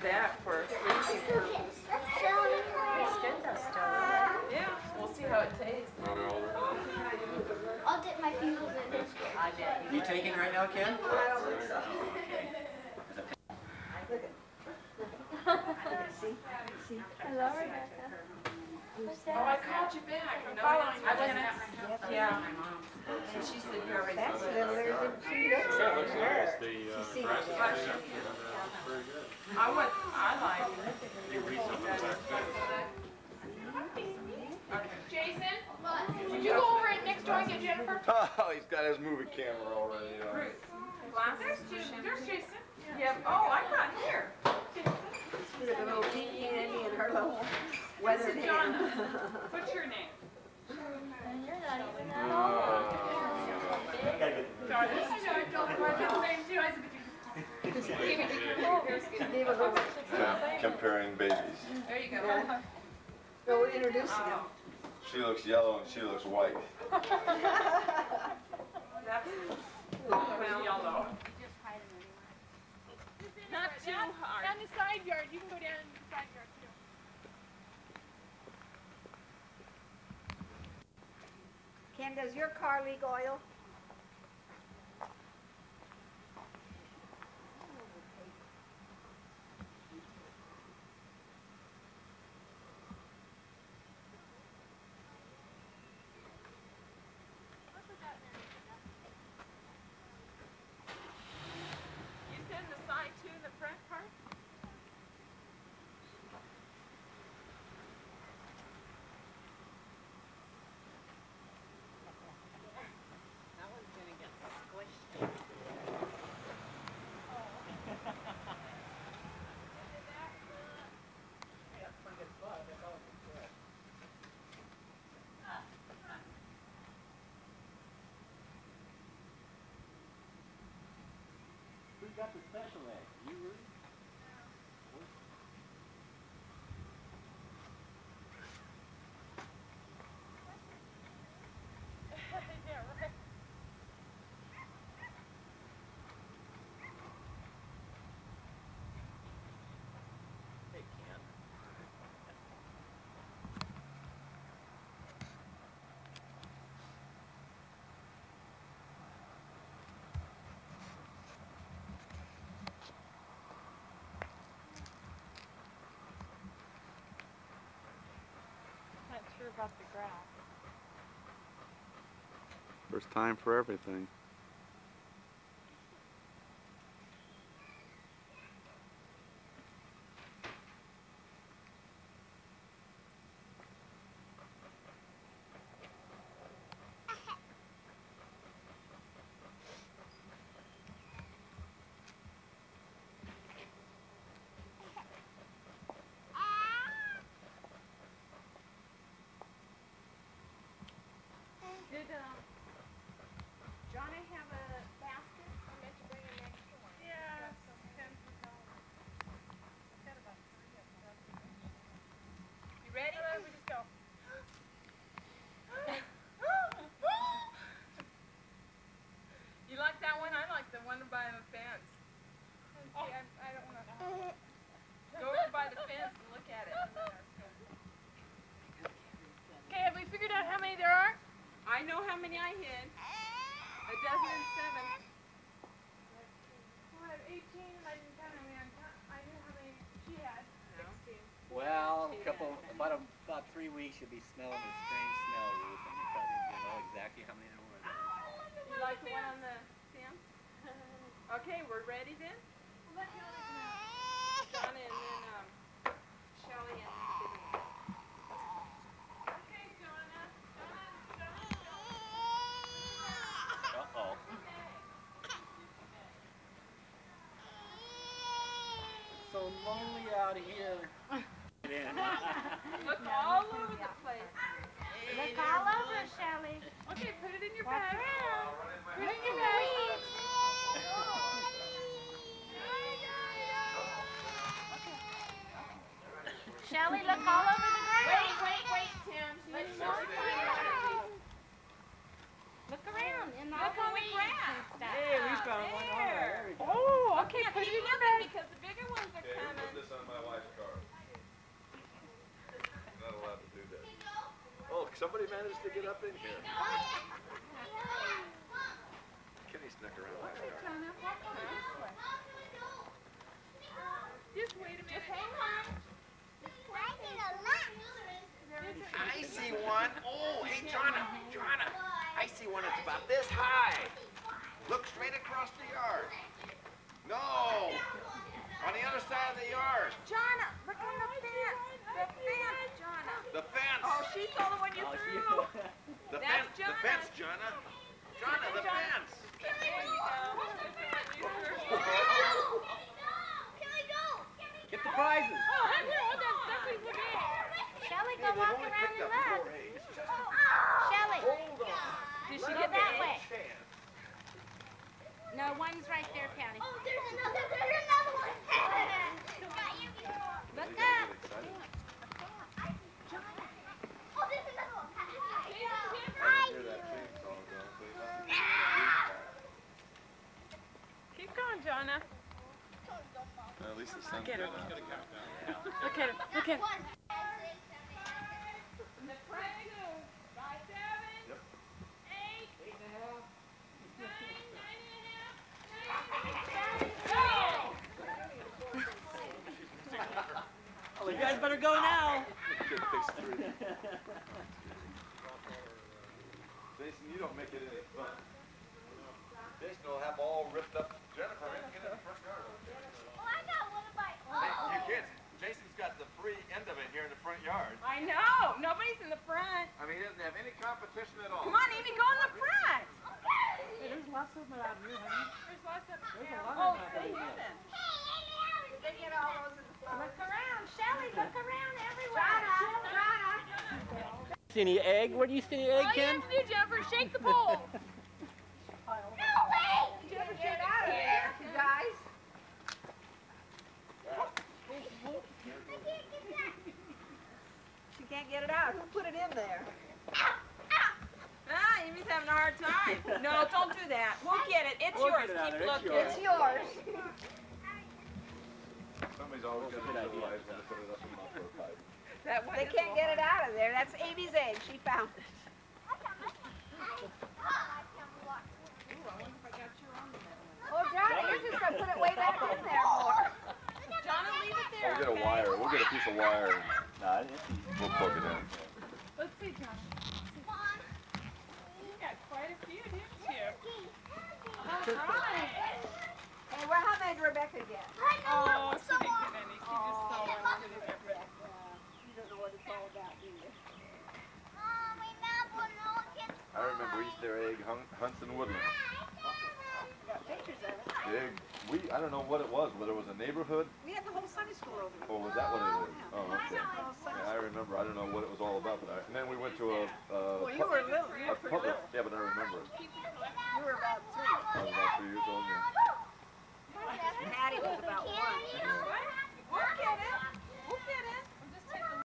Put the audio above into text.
back for freezing purposes. It's good though, still. Yeah, we'll see how it tastes. I'll dip my fingers in it. I bet. You taking right now, Ken? I don't think so. See? Hello, Rebecca. Oh, I called you back. No, I wasn't. Yeah. And she said you already. That's a little early. She looks Yeah, it looks nice. She sees Grass is it. very good. I like it. You read something back there. Jason, would you go over and next door and get Jennifer? Oh, he's got his movie camera already. There's Jason. Yeah. Oh, I'm not here. With a little Tiki Annie and her little weathered This is hand. Donna. What's your name? You're not even that old. Donna. I know, my middle name too. I Gave a little. Comparing babies. There you go. So we're introducing him. She looks yellow and she looks white. That's yellow. Not too hard. Down the side yard. You can go down the side yard too. Ken, does your car leak oil? You said the side too, the front part? That one's gonna get squished. Who got the special egg? You, Rudy? Yeah, right. Hey, Ken. Not sure about the grass. First time for everything. Did Johnny have a basket? I meant to bring an extra one. Yeah. Got about 3 of them. You ready? We just go. You like that one? I like the one by the fence. Oh, I don't want to. Go over by the fence and look at it. Okay, have we figured out how many there are? I know how many I hid. 1,007. Well, I have 18 and I didn't count how many I knew how many she had. No. 16. Well, about 3 weeks you'll be smelling a strange smell, Ruth, and you probably know exactly how many there were. You like the one on the fence? Okay, we're ready then? Well, let Johnny come out. Donna and then Shelley and Vivian. Okay, Donna. Uh-oh. So lonely out here. Look all over the place. Look all over, Shelley. Okay, put it in your Walk bag. around. Put it in your bag. Shelley, look all over the ground. Wait, Tim. Let's show her. Look around in all Look the on the weeds grass. and stuff. Hey, we found one. All right, there we go. Oh, Okay, put it in your bag. Because the bigger ones are Okay, who coming. put this on my wife's car? I'm not allowed to do that. Oh, somebody managed to get up in here. Kenny snuck around my car. Just wait a minute. Just hang on. I see one. Oh, hey, Jonna. I see one that's about this high. Look straight across the yard. No. On the other side of the yard. Jonna, look on the fence. The fence, Jonna. The fence. Oh, she saw the one you threw. The That's fence. The fence, Jonna. Jonna, the fence. There you go. Get the prizes. Oh, I know that stuff is the big. Shelly, go walk around and look. Shelly, Did she go get that that? way. No, one's right there, County. Look up. Keep going, Jonna. At least the sun's Get good her. out. Look at it. Look at it. Oh, you guys better go now. Jason, you don't make it any fun. Jason will have all ripped up. Jennifer, get in the front yard. Hey, you kids, Jason's got the free end of it here in the front yard. I know. Nobody's in the front. I mean, he doesn't have any competition at all. Come on, Amy, go in the front. There's lots of them around you, honey. There's lots of them. Oh, they haven't. They get all those in the phone. Look around, Shelly. Look around everywhere. See any egg? Where do you see any egg, Ken? Hey, Jennifer, shake the pole. Jennifer, get out of there, you guys. She can't get it out. Who put it in there? Ah, Amy's having a hard time. No, don't do that. We'll get it. It's We'll yours. get it out Keep of there. It's looking. It's yours. Somebody's always got to Good idea. realize when to put it up in my pipe. That one They is can't get it out of there. That's Amy's egg. She found it. Oh, Johnny, you're just going to put it way back in there more. Jonna, leave it there. We'll get a okay? wire. We'll get a piece of wire and Nah, it's easy. we'll plug it in. Let's see, Josh. You got quite a few, didn't you? All right. Hey, well, how many did Rebecca get? Oh, she didn't get any. She just saw one for the different. You don't know what it's all about, do you? I remember Easter egg hunts in Woodland. Got pictures of it. Big, I don't know what it was, whether it was a neighborhood We had the whole Sunday school over there. or was that what it is? Oh, okay. The whole Sunday Yeah, I remember. I don't know what it was all about, but and then we went to Well, you were little. You a were pretty public. little. Yeah, but I remember it. You were about 3. I was about 3 years old. Yeah. Hattie was about 1.